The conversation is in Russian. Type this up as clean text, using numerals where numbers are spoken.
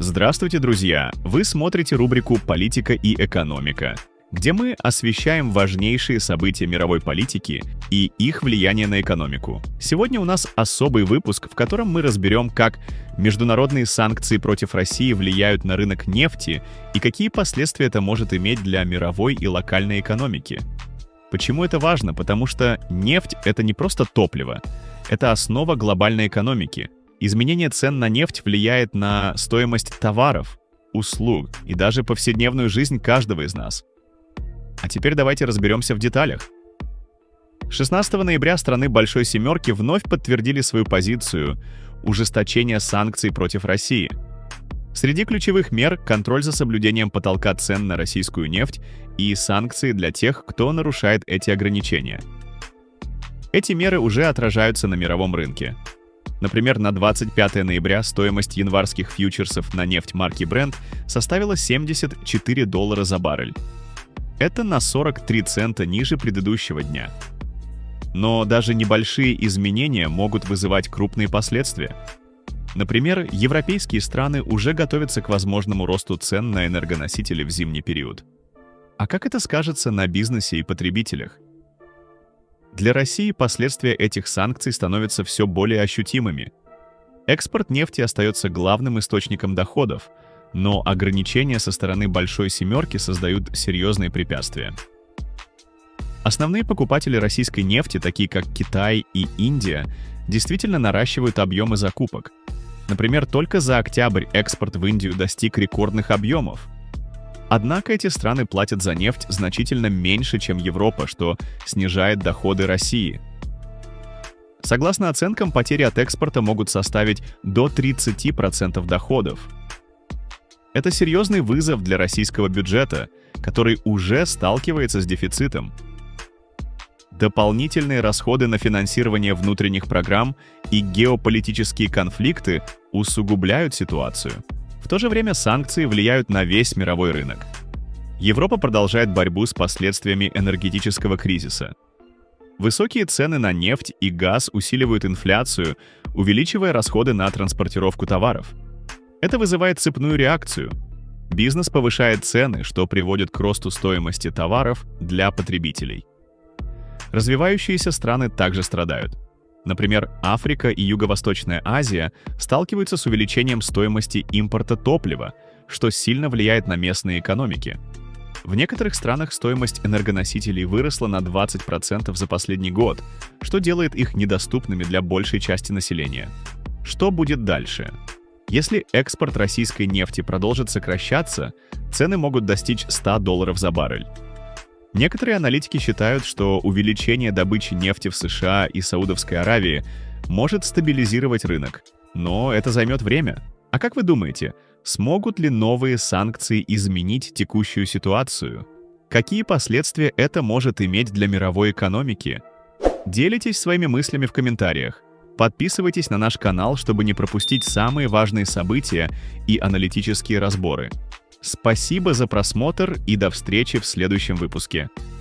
Здравствуйте, друзья! Вы смотрите рубрику «Политика и экономика», где мы освещаем важнейшие события мировой политики и их влияние на экономику. Сегодня у нас особый выпуск, в котором мы разберем, как международные санкции против России влияют на рынок нефти и какие последствия это может иметь для мировой и локальной экономики. Почему это важно? Потому что нефть — это не просто топливо, это основа глобальной экономики. Изменение цен на нефть влияет на стоимость товаров, услуг и даже повседневную жизнь каждого из нас. А теперь давайте разберемся в деталях. 16 ноября страны Большой Семерки вновь подтвердили свою позицию ужесточения санкций против России. Среди ключевых мер — контроль за соблюдением потолка цен на российскую нефть и санкции для тех, кто нарушает эти ограничения. Эти меры уже отражаются на мировом рынке. Например, на 25 ноября стоимость январских фьючерсов на нефть марки Brent составила $74 за баррель. Это на 43 цента ниже предыдущего дня. Но даже небольшие изменения могут вызывать крупные последствия. Например, европейские страны уже готовятся к возможному росту цен на энергоносители в зимний период. А как это скажется на бизнесе и потребителях? Для России последствия этих санкций становятся все более ощутимыми. Экспорт нефти остается главным источником доходов, но ограничения со стороны Большой Семерки создают серьезные препятствия. Основные покупатели российской нефти, такие как Китай и Индия, действительно наращивают объемы закупок. Например, только за октябрь экспорт в Индию достиг рекордных объемов. Однако эти страны платят за нефть значительно меньше, чем Европа, что снижает доходы России. Согласно оценкам, потери от экспорта могут составить до 30% доходов. Это серьезный вызов для российского бюджета, который уже сталкивается с дефицитом. Дополнительные расходы на финансирование внутренних программ и геополитические конфликты усугубляют ситуацию. В то же время санкции влияют на весь мировой рынок. Европа продолжает борьбу с последствиями энергетического кризиса. Высокие цены на нефть и газ усиливают инфляцию, увеличивая расходы на транспортировку товаров. Это вызывает цепную реакцию. Бизнес повышает цены, что приводит к росту стоимости товаров для потребителей. Развивающиеся страны также страдают. Например, Африка и Юго-Восточная Азия сталкиваются с увеличением стоимости импорта топлива, что сильно влияет на местные экономики. В некоторых странах стоимость энергоносителей выросла на 20% за последний год, что делает их недоступными для большей части населения. Что будет дальше? Если экспорт российской нефти продолжит сокращаться, цены могут достичь $100 за баррель. Некоторые аналитики считают, что увеличение добычи нефти в США и Саудовской Аравии может стабилизировать рынок, но это займет время. А как вы думаете, смогут ли новые санкции изменить текущую ситуацию? Какие последствия это может иметь для мировой экономики? Делитесь своими мыслями в комментариях. Подписывайтесь на наш канал, чтобы не пропустить самые важные события и аналитические разборы. Спасибо за просмотр и до встречи в следующем выпуске.